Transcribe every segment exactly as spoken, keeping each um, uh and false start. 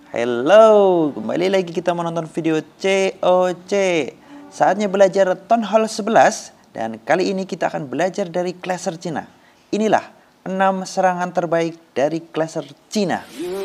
Hello, kembali lagi kita menonton video C O C. Saatnya belajar Town Hall sebelas dan kali ini kita akan belajar dari Clasher Cina. Inilah enam serangan terbaik dari Clasher Cina.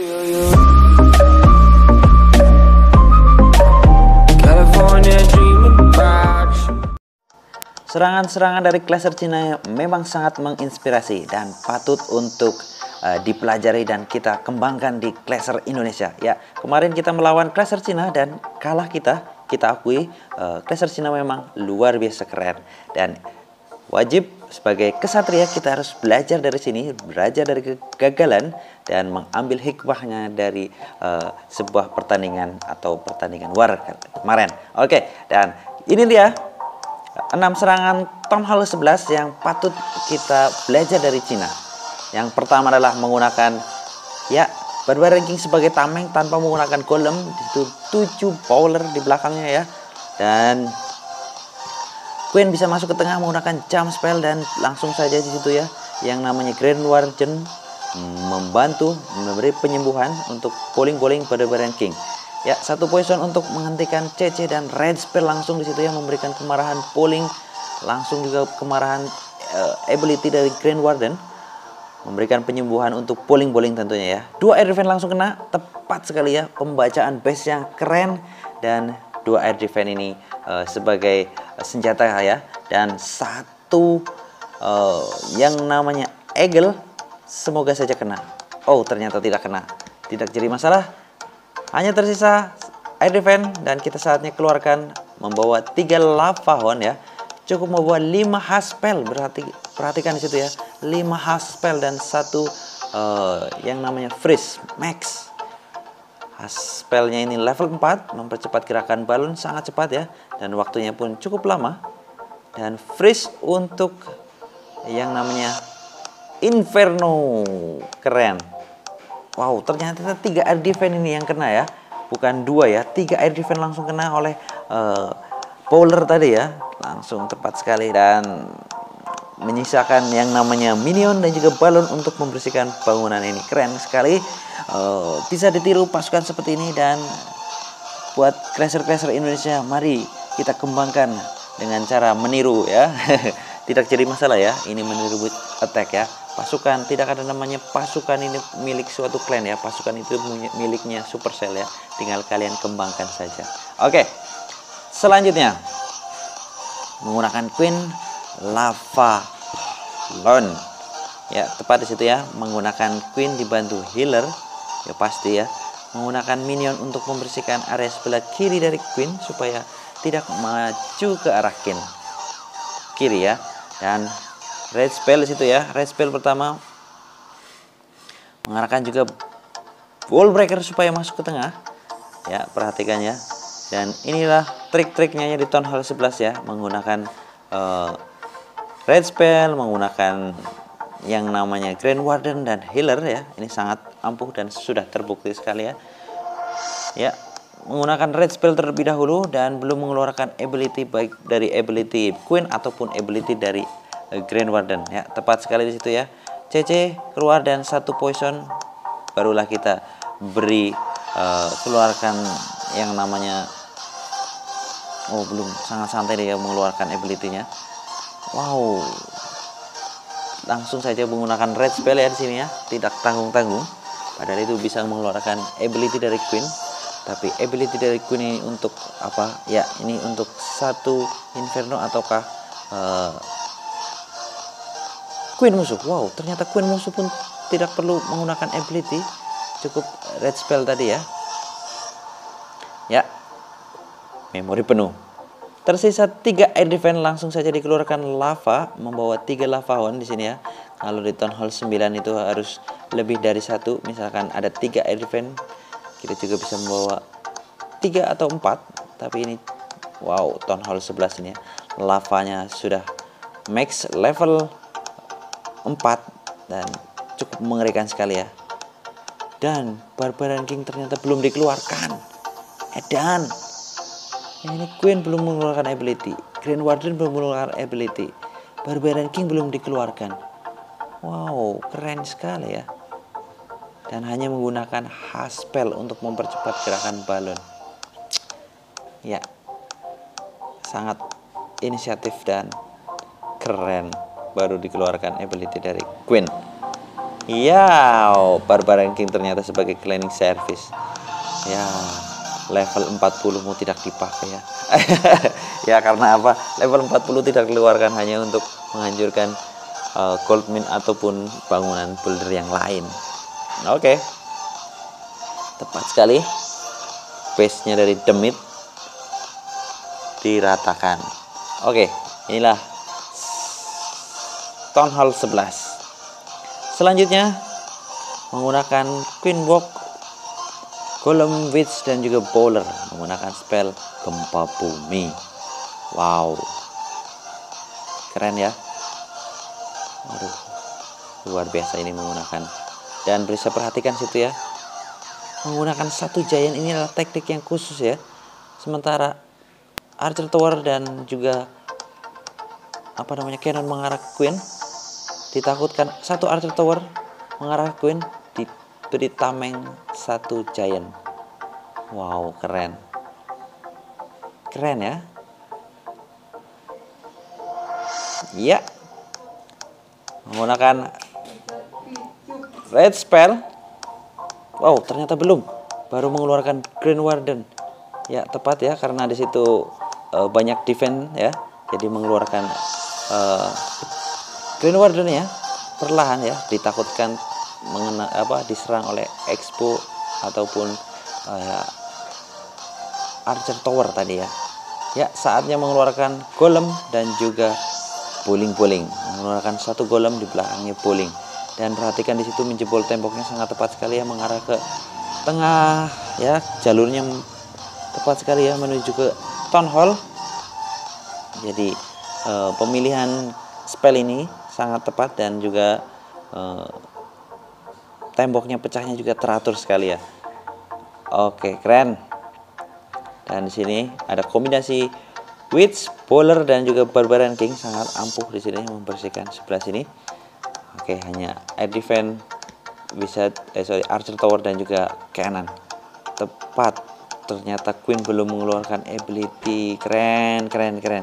Serangan-serangan dari Clasher Cina memang sangat menginspirasi dan patut untuk uh, dipelajari dan kita kembangkan di Clasher Indonesia. Ya, kemarin kita melawan Clasher Cina dan kalah kita. Kita akui uh, Clasher Cina memang luar biasa keren dan wajib sebagai kesatria kita harus belajar dari sini, belajar dari kegagalan dan mengambil hikmahnya dari uh, sebuah pertandingan atau pertandingan war kemarin. Oke, dan ini dia enam serangan Town Hall sebelas yang patut kita belajar dari Cina. Yang pertama adalah menggunakan ya Barbarian King sebagai tameng tanpa menggunakan golem. Itu tujuh bowler di belakangnya ya. Dan Queen bisa masuk ke tengah menggunakan jump spell dan langsung saja di situ ya. Yang namanya Grand Warden membantu memberi penyembuhan untuk bowling-bowling Barbarian King. Ya, satu poison untuk menghentikan C C dan red spell langsung di situ ya, memberikan kemarahan polling, langsung juga kemarahan uh, ability dari Grand Warden, memberikan penyembuhan untuk polling-bowling tentunya ya. Dua air defense langsung kena, tepat sekali ya, pembacaan base yang keren dan dua air defense ini uh, sebagai uh, senjata ya. Dan satu uh, yang namanya Eagle semoga saja kena. Oh, ternyata tidak kena. Tidak jadi masalah. Hanya tersisa air defense dan kita saatnya keluarkan membawa tiga lava horn ya. Cukup membawa lima has spell, berarti perhatikan di situ ya. lima has spell dan satu uh, yang namanya freeze max. Has spellnya ini level empat, mempercepat gerakan balon sangat cepat ya dan waktunya pun cukup lama. Dan freeze untuk yang namanya Inferno, keren. Wow, ternyata tiga air defense ini yang kena ya, bukan dua ya, tiga air defense langsung kena oleh uh, bowler tadi ya, langsung tepat sekali dan menyisakan yang namanya minion dan juga balon untuk membersihkan bangunan ini. Keren sekali, uh, bisa ditiru pasukan seperti ini dan buat Clasher-Clasher Indonesia, mari kita kembangkan dengan cara meniru ya. Tidak jadi masalah ya, ini meniru attack ya. Pasukan tidak ada namanya pasukan ini milik suatu clan ya, pasukan itu miliknya Supercell ya, tinggal kalian kembangkan saja. Oke, selanjutnya menggunakan Queen Lava Lon ya, tepat di situ ya, menggunakan Queen dibantu healer ya pasti ya, menggunakan minion untuk membersihkan area sebelah kiri dari Queen supaya tidak maju ke arah kin kiri ya. Dan red spell di situ ya, red spell pertama mengarahkan juga wall breaker supaya masuk ke tengah ya, perhatikan ya. Dan inilah trik-triknya di Town Hall sebelas ya, menggunakan uh, red spell, menggunakan yang namanya Grand Warden dan healer ya, ini sangat ampuh dan sudah terbukti sekali ya. Ya, menggunakan red spell terlebih dahulu dan belum mengeluarkan ability baik dari ability Queen ataupun ability dari uh, Grand Warden ya, tepat sekali di situ ya. C C keluar dan satu poison, barulah kita beri uh, keluarkan yang namanya, oh belum, sangat santai dia mengeluarkan ability-nya. Wow, langsung saja menggunakan red spell ya di sini ya, tidak tanggung-tanggung. Padahal itu bisa mengeluarkan ability dari Queen. Tapi ability dari Queen ini untuk apa? Ya, ini untuk satu Inferno ataukah uh, Queen musuh. Wow, ternyata Queen musuh pun tidak perlu menggunakan ability, cukup red spell tadi ya. Ya, memori penuh. Tersisa tiga air defense, langsung saja dikeluarkan lava, membawa tiga lava horn di sini ya. Kalau di Town Hall sembilan itu harus lebih dari satu, misalkan ada tiga air defense, kita juga bisa membawa tiga atau empat. Tapi ini wow, Town Hall sebelas ini ya, lavanya sudah max level empat dan cukup mengerikan sekali ya. Dan Barbarian King ternyata belum dikeluarkan. Edan, ini Queen belum mengeluarkan ability, Grand Warden belum mengeluarkan ability, Barbarian King belum dikeluarkan. Wow, keren sekali ya. dan hanya menggunakan H-spell untuk mempercepat gerakan balon. Ya, sangat inisiatif dan keren. Baru dikeluarkan ability dari Queen. Ya, Barbarian King ternyata sebagai cleaning service. Ya, level empat puluh mu tidak dipakai ya. Ya, karena apa? Level empat puluh tidak dikeluarkan hanya untuk menghancurkan uh, gold mine ataupun bangunan builder yang lain. Oke. Okay. Tepat sekali. Base-nya dari Demit diratakan. Oke, okay, inilah Town Hall sebelas. Selanjutnya menggunakan Queen Walk, Golem Witch dan juga Bowler menggunakan spell Gempa Bumi. Wow, keren ya. Aduh, luar biasa ini menggunakan. Dan bisa perhatikan situ ya, menggunakan satu giant ini adalah teknik yang khusus ya. Sementara Archer Tower dan juga apa namanya cannon mengarah Queen, ditakutkan satu Archer Tower mengarah Queen diberi tameng satu giant. Wow, keren. Keren ya. Ya. Menggunakan red spell. Wow, ternyata belum. Baru mengeluarkan Green Warden. Ya, tepat ya, karena di situ uh, banyak defense ya. Jadi mengeluarkan uh, Green Warden ya, perlahan ya, ditakutkan mengena apa diserang oleh Expo ataupun uh, Archer Tower tadi ya. Ya, saatnya mengeluarkan Golem dan juga Bowling-Bowling. Mengeluarkan satu Golem di belakangnya Bowling. Dan perhatikan di situ menjebol temboknya sangat tepat sekali ya, mengarah ke tengah ya, jalurnya tepat sekali ya menuju ke Town Hall. Jadi uh, pemilihan spell ini sangat tepat dan juga uh, temboknya pecahnya juga teratur sekali ya. Oke, keren. Dan di sini ada kombinasi Witch, Bowler dan juga Barbarian King, sangat ampuh di sini membersihkan sebelah sini. Oke, hanya air defense bisa eh sorry Archer Tower dan juga cannon. Tepat. Ternyata Queen belum mengeluarkan ability. Keren, keren, keren.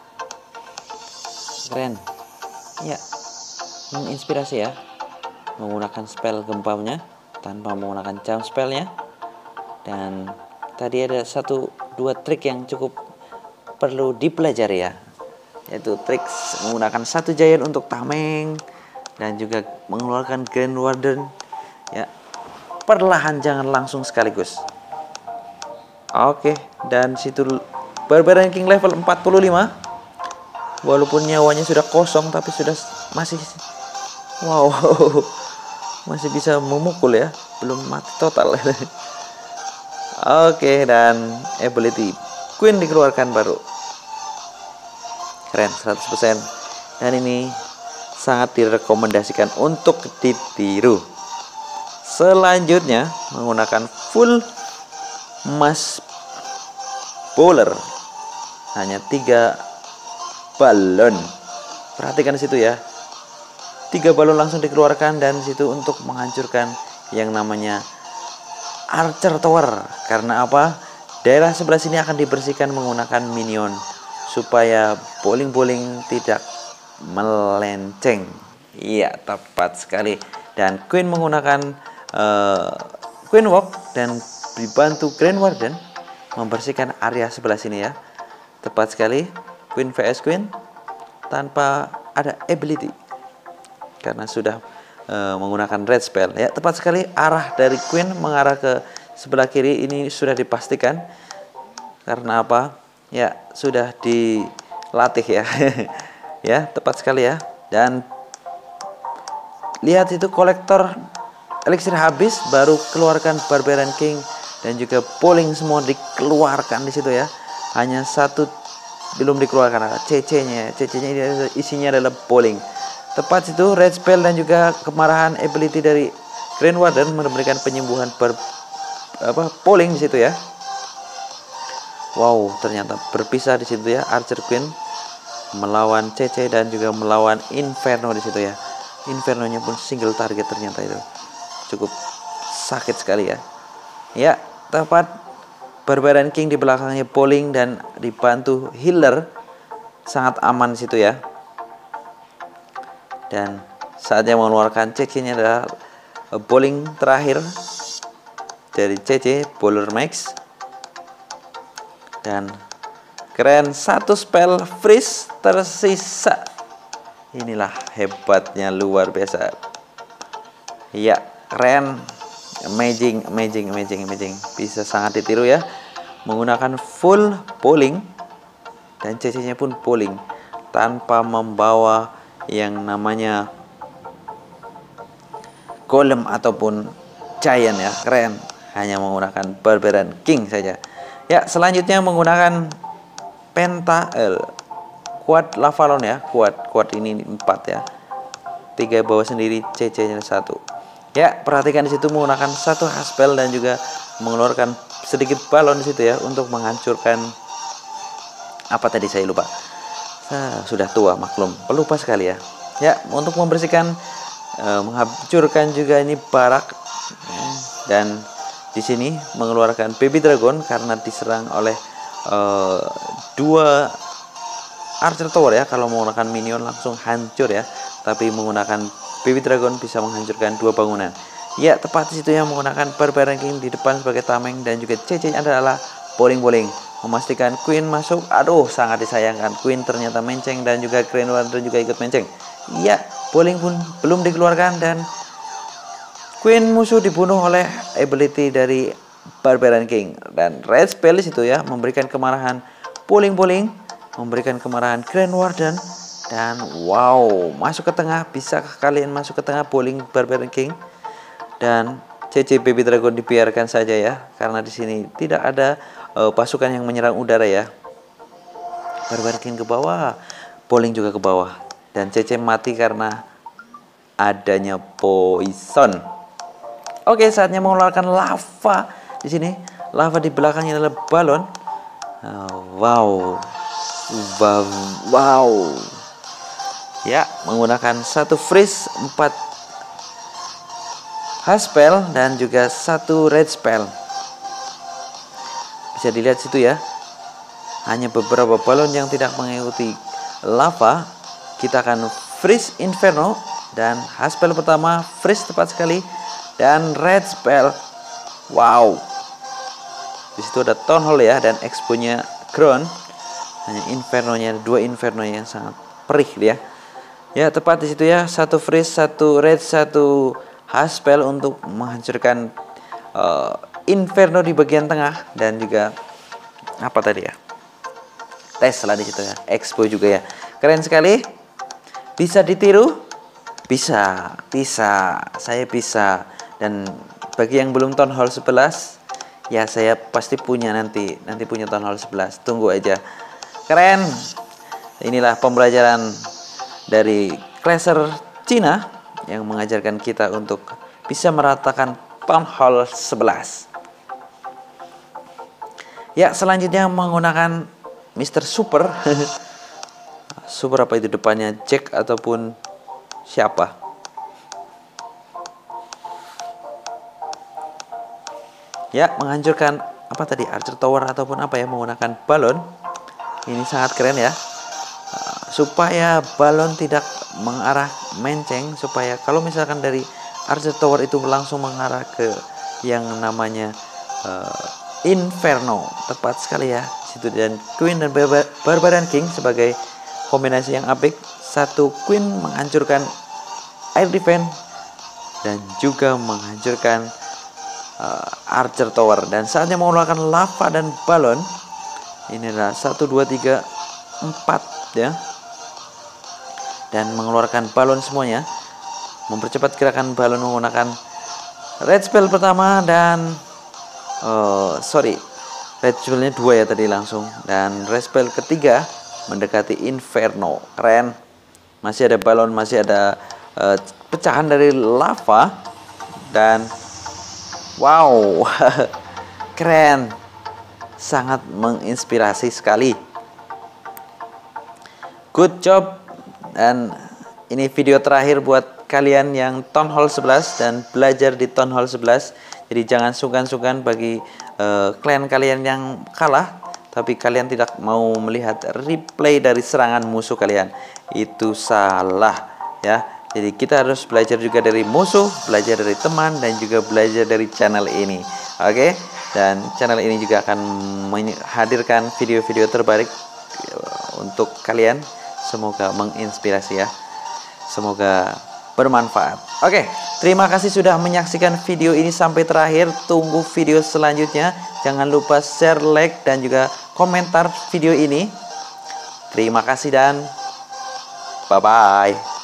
Keren. Ya, menginspirasi ya, menggunakan spell gempanya tanpa menggunakan charm spellnya. Dan tadi ada satu dua trik yang cukup perlu dipelajari ya, yaitu trik menggunakan satu giant untuk tameng dan juga mengeluarkan Grand Warden ya, perlahan, jangan langsung sekaligus. Oke, dan situ Barbarian King level empat puluh lima. Walaupun nyawanya sudah kosong tapi sudah masih wow, masih bisa memukul ya, belum mati total. Oke, dan ability Queen dikeluarkan baru. Keren, seratus persen. Dan ini sangat direkomendasikan untuk ditiru. Selanjutnya menggunakan full mass bowler, hanya tiga balon. Perhatikan di situ ya, tiga balon langsung dikeluarkan dan situ untuk menghancurkan yang namanya Archer Tower. Karena apa? Daerah sebelah sini akan dibersihkan menggunakan minion supaya bowling-bowling tidak melenceng. Iya, tepat sekali. Dan Queen menggunakan uh, Queen Walk dan dibantu Grand Warden membersihkan area sebelah sini ya. Tepat sekali. Queen vs Queen tanpa ada ability karena sudah uh, menggunakan red spell ya. Tepat sekali, arah dari Queen mengarah ke sebelah kiri ini sudah dipastikan. Karena apa? Ya, sudah dilatih ya. Ya, tepat sekali ya. Dan lihat itu kolektor elixir habis, baru keluarkan Barbarian King dan juga Bowling semua dikeluarkan di situ ya. Hanya satu belum dikeluarkan, C C-nya. C C-nya ini isinya adalah Bowling. Tepat situ red spell dan juga kemarahan ability dari Grand Warden memberikan penyembuhan ber apa Bowling di situ ya. Wow, ternyata berpisah di situ ya. Archer Queen melawan C C dan juga melawan Inferno di situ ya. Inferno-nya pun single target ternyata itu. Cukup sakit sekali ya. Ya, tepat Barbarian King di belakangnya Bowling dan dibantu healer. Sangat aman situ ya. Dan saatnya mengeluarkan C C-nya adalah Bowling terakhir dari C C Bowler Max. Dan keren, satu spell freeze tersisa. Inilah hebatnya, luar biasa. Ya, keren. Amazing, amazing, amazing, amazing. Bisa sangat ditiru ya. Menggunakan full bowling dan C C-nya pun bowling tanpa membawa yang namanya golem ataupun giant ya. Keren. Hanya menggunakan Barbarian King saja. Ya, selanjutnya menggunakan Penta eh, Quad Lavalon ya. Quad Quad ini empat ya. Tiga bawah sendiri, C C-nya satu. Ya, perhatikan di situ menggunakan satu haspel dan juga mengeluarkan sedikit balon di situ ya untuk menghancurkan apa tadi saya lupa. Nah, sudah tua maklum, pelupa sekali ya. Ya, untuk membersihkan eh, menghancurkan juga ini barak dan di sini mengeluarkan Baby Dragon karena diserang oleh uh, dua Archer Tower ya. Kalau menggunakan minion langsung hancur ya, tapi menggunakan Baby Dragon bisa menghancurkan dua bangunan. Ya, tepat di situ yang menggunakan Barbarian King di depan sebagai tameng dan juga C C adalah bowling-bowling memastikan Queen masuk. Aduh, sangat disayangkan Queen ternyata menceng dan juga Grand Warden juga ikut menceng. Ya, bowling pun belum dikeluarkan dan Queen musuh dibunuh oleh ability dari Barbarian King. Dan red spell itu ya memberikan kemarahan bowling-bowling, memberikan kemarahan Grand Warden. Dan wow, masuk ke tengah. Bisa kalian masuk ke tengah bowling Barbarian King. Dan C C Baby Dragon dibiarkan saja ya, karena di sini tidak ada uh, pasukan yang menyerang udara ya. Barbarian King ke bawah, bowling juga ke bawah. Dan C C mati karena adanya poison. Oke, saatnya mengeluarkan lava di sini. Lava di belakangnya adalah balon. Oh, wow. Wow. Wow. Ya, menggunakan satu freeze, empat haspel dan juga satu red spell. Bisa dilihat situ ya. Hanya beberapa balon yang tidak mengikuti lava. Kita akan freeze Inferno dan haspel pertama freeze tepat sekali. Dan red spell, wow. Di situ ada Town Hall ya dan expo-nya Ground. Hanya Inferno-nya, dua Inferno yang sangat perih ya. Ya, tepat di situ ya, satu freeze, satu red, satu haspel untuk menghancurkan uh, Inferno di bagian tengah dan juga apa tadi ya? Tesla di situ ya, expo juga ya. Keren sekali. Bisa ditiru? Bisa, bisa. Saya bisa. Dan bagi yang belum Town Hall sebelas, ya saya pasti punya nanti. Nanti punya Town Hall sebelas. Tunggu aja. Keren. Inilah pembelajaran dari Clasher Cina yang mengajarkan kita untuk bisa meratakan Town Hall sebelas. Ya, selanjutnya menggunakan Mister Super. Super apa itu depannya? Jack ataupun siapa? Ya, menghancurkan apa tadi, Archer Tower ataupun apa ya, menggunakan balon. Ini sangat keren ya, uh, supaya balon tidak mengarah menceng, supaya kalau misalkan dari Archer Tower itu langsung mengarah ke yang namanya uh, Inferno. Tepat sekali ya situ. Dan Queen dan Bar Barbarian King sebagai kombinasi yang apik. Satu Queen menghancurkan air defense dan juga menghancurkan Uh, Archer Tower. Dan saatnya mengeluarkan lava dan balon. Ini adalah satu, dua, tiga, empat ya. Dan mengeluarkan balon semuanya. Mempercepat gerakan balon menggunakan red spell pertama dan uh, sorry, red spellnya dua ya tadi langsung. Dan red spell ketiga mendekati Inferno. Keren. Masih ada balon, masih ada uh, pecahan dari lava. Dan wow, keren, sangat menginspirasi sekali. Good job. Dan ini video terakhir buat kalian yang Town Hall sebelas dan belajar di Town Hall sebelas. Jadi jangan sungkan-sungkan bagi uh, klien kalian yang kalah, tapi kalian tidak mau melihat replay dari serangan musuh kalian. Itu salah ya. Jadi kita harus belajar juga dari musuh, belajar dari teman, dan juga belajar dari channel ini. Oke, dan channel ini juga akan menghadirkan video-video terbaik untuk kalian. Semoga menginspirasi ya. Semoga bermanfaat. Oke, terima kasih sudah menyaksikan video ini sampai terakhir. Tunggu video selanjutnya. Jangan lupa share, like, dan juga komentar video ini. Terima kasih dan bye-bye.